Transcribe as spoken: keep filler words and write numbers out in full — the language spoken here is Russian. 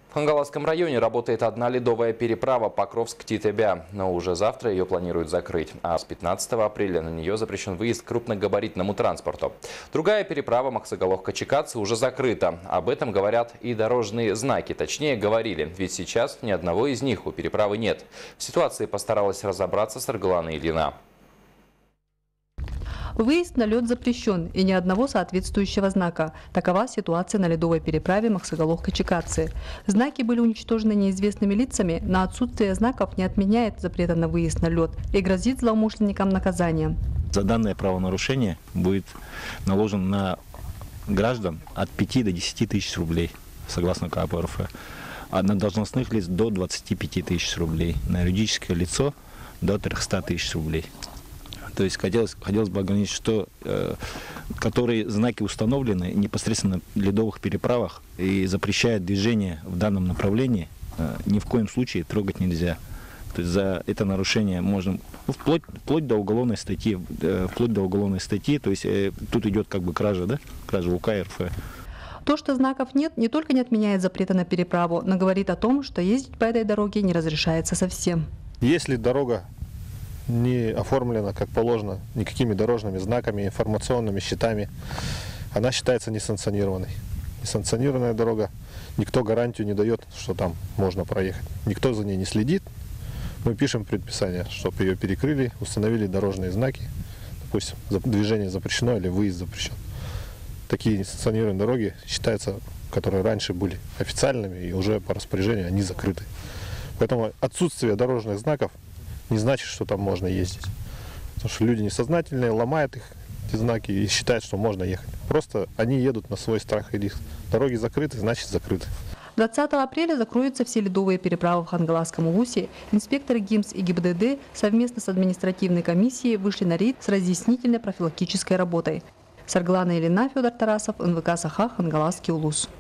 В Хангаласском районе работает одна ледовая переправа Покровск-Титебя, но уже завтра ее планируют закрыть, а с пятнадцатого апреля на нее запрещен выезд крупногабаритному транспорту. Другая переправа Махсагаловка-Чикатцы уже закрыта. Об этом говорят и дорожные знаки, точнее говорили, ведь сейчас ни одного из них у переправы нет. В ситуации постаралась разобраться Саргалана Ильина. Выезд на лед запрещен и ни одного соответствующего знака. Такова ситуация на ледовой переправе Махсагаловка-Чикатцы. Знаки были уничтожены неизвестными лицами, но отсутствие знаков не отменяет запрета на выезд на лед и грозит злоумышленникам наказанием. За данное правонарушение будет наложен на граждан от пяти до десяти тысяч рублей, согласно КАП РФ. А на должностных лиц до двадцати пяти тысяч рублей, на юридическое лицо до трёхсот тысяч рублей. То есть хотелось, хотелось бы ограничить, что э, которые знаки установлены непосредственно на ледовых переправах и запрещают движение в данном направлении, э, ни в коем случае трогать нельзя. То есть за это нарушение можно ну, вплоть, вплоть до уголовной статьи, э, вплоть до уголовной статьи. То есть э, тут идет как бы кража, да, кража УК РФ. То, что знаков нет, не только не отменяет запрета на переправу, но говорит о том, что ездить по этой дороге не разрешается совсем. Если дорога не оформлена, как положено, никакими дорожными знаками, информационными щитами, она считается несанкционированной. Несанкционированная дорога, никто гарантию не дает, что там можно проехать. Никто за ней не следит. Мы пишем предписание, чтобы ее перекрыли, установили дорожные знаки. Допустим, движение запрещено или выезд запрещен. Такие несанкционированные дороги считаются, которые раньше были официальными, и уже по распоряжению они закрыты. Поэтому отсутствие дорожных знаков не значит, что там можно ездить. Потому что люди несознательные, ломают их, эти знаки, и считают, что можно ехать. Просто они едут на свой страх и риск. Дороги закрыты, значит закрыты. двадцатого апреля закроются все ледовые переправы в Хангаласском УГУСе. Инспекторы ГИМС и ГИБДД совместно с административной комиссией вышли на рейд с разъяснительной профилактической работой. Саргалана Ильина, Федор Тарасов, эн вэ ка Саха, Хангаласский улус.